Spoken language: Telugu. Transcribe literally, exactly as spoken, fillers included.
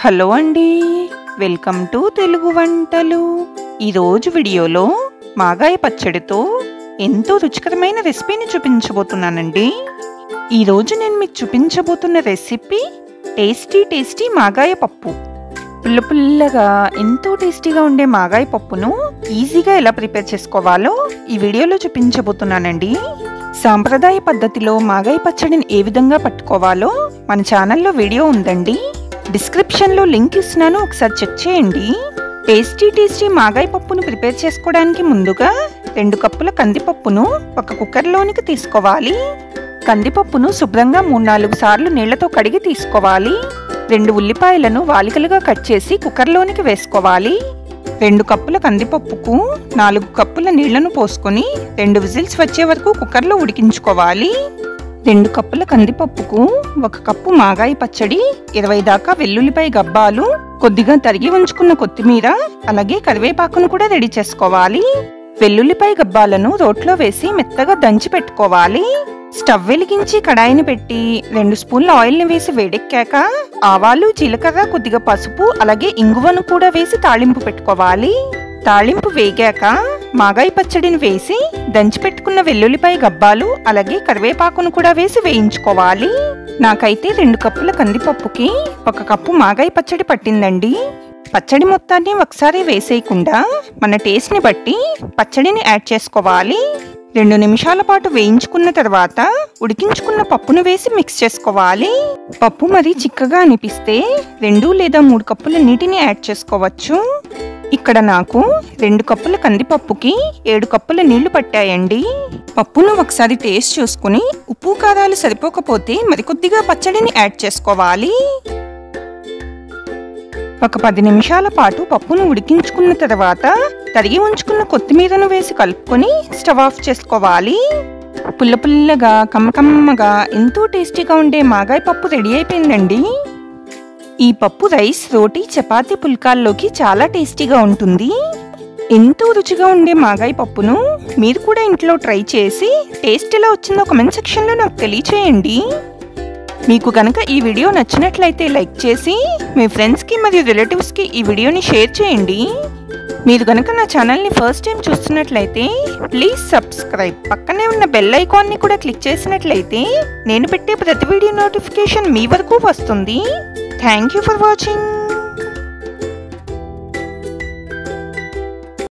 హలో అండి, వెల్కమ్ టు తెలుగు వంటలు. ఈరోజు వీడియోలో మాగాయ పచ్చడితో ఎంతో రుచికరమైన రెసిపీని చూపించబోతున్నానండి. ఈరోజు నేను మీకు చూపించబోతున్న రెసిపీ టేస్టీ టేస్టీ మాగాయ పప్పు. పుల్ల పుల్లగా ఎంతో టేస్టీగా ఉండే మాగాయ పప్పును ఈజీగా ఎలా ప్రిపేర్ చేసుకోవాలో ఈ వీడియోలో చూపించబోతున్నానండి. సాంప్రదాయ పద్ధతిలో మాగాయ పచ్చడిని ఏ విధంగా పట్టుకోవాలో మన ఛానల్లో వీడియో ఉందండి. డిస్క్రిప్షన్లో లింక్ ఇస్తున్నాను, ఒకసారి చెక్ చేయండి. టేస్టీ టేస్టీ మాగాయ పప్పును ప్రిపేర్ చేసుకోవడానికి ముందుగా రెండు కప్పుల కందిపప్పును ఒక కుక్కర్లోనికి తీసుకోవాలి. కందిపప్పును శుభ్రంగా మూడు నాలుగు సార్లు నీళ్లతో కడిగి తీసుకోవాలి. రెండు ఉల్లిపాయలను వాలికలుగా కట్ చేసి కుక్కర్లోనికి వేసుకోవాలి. రెండు కప్పుల కందిపప్పుకు నాలుగు కప్పుల నీళ్లను పోసుకొని రెండు విజిల్స్ వచ్చే వరకు కుక్కర్లో ఉడికించుకోవాలి. రెండు కప్పుల కందిపప్పుకు ఒక కప్పు మాగాయ పచ్చడి, ఇరవై దాకా వెల్లుల్లిపాయ గబ్బాలు, కొద్దిగా తరిగి ఉంచుకున్న కొత్తిమీర, అలాగే కరివేపాకును కూడా రెడీ చేసుకోవాలి. వెల్లుల్లిపాయ గబ్బాలను రోట్లో వేసి మెత్తగా దంచి పెట్టుకోవాలి. స్టవ్ వెలిగించి కడాయిని పెట్టి రెండు స్పూన్ల ఆయిల్ని వేసి వేడెక్కాక ఆవాలు, జీలకర్ర, కొద్దిగా పసుపు, అలాగే ఇంగువను కూడా వేసి తాళింపు పెట్టుకోవాలి. తాళింపు వేగాక మాగాయ పచ్చడిని వేసి దంచి పెట్టుకున్న వెల్లుల్లిపాయ గబ్బాలు అలాగే కరివేపాకును కూడా వేసి వేయించుకోవాలి. నాకైతే రెండు కప్పుల కందిపప్పుకి ఒక కప్పు మాగాయ పచ్చడి పట్టిందండి. పచ్చడి మొత్తాన్ని ఒకసారి వేసేయకుండా మన టేస్ట్ని బట్టి పచ్చడిని యాడ్ చేసుకోవాలి. రెండు నిమిషాల పాటు వేయించుకున్న తర్వాత ఉడికించుకున్న పప్పును వేసి మిక్స్ చేసుకోవాలి. పప్పు మరీ చిక్కగా అనిపిస్తే రెండు లేదా మూడు కప్పుల నీటిని యాడ్ చేసుకోవచ్చు. ఇక్కడ నాకు రెండు కప్పుల కందిపప్పుకి ఏడు కప్పుల నీళ్లు పట్టాయండి. పప్పును ఒకసారి టేస్ట్ చూసుకుని ఉప్పు కారాలు సరిపోకపోతే మరికొద్దిగా పచ్చడిని యాడ్ చేసుకోవాలి. ఒక పది నిమిషాల పాటు పప్పును ఉడికించుకున్న తర్వాత తరిగి ఉంచుకున్న కొత్తిమీరను వేసి కలుపుకొని స్టవ్ ఆఫ్ చేసుకోవాలి. పుల్ల పుల్లగా కమ్మకమ్మగా ఎంతో టేస్టీగా ఉండే మాగాయ పప్పు రెడీ అయిపోయిందండి. ఈ పప్పు రైస్, రోటీ, చపాతీ, పుల్కాల్లోకి చాలా టేస్టీగా ఉంటుంది. ఎంతో రుచిగా ఉండే మాగాయ పప్పును మీరు కూడా ఇంట్లో ట్రై చేసి టేస్ట్ ఎలా వచ్చిందో కామెంట్ సెక్షన్లో నాకు తెలియచేయండి. మీకు కనుక ఈ వీడియో నచ్చినట్లయితే లైక్ చేసి మీ ఫ్రెండ్స్కి మరియు రిలేటివ్స్కి ఈ వీడియోని షేర్ చేయండి. మీరు కనుక నా ఛానల్ని ఫస్ట్ టైం చూస్తున్నట్లయితే ప్లీజ్ సబ్స్క్రైబ్. పక్కనే ఉన్న బెల్ ఐకాన్ని కూడా క్లిక్ చేసినట్లయితే నేను పెట్టే ప్రతి వీడియో నోటిఫికేషన్ మీ వరకు వస్తుంది. Thank you for watching.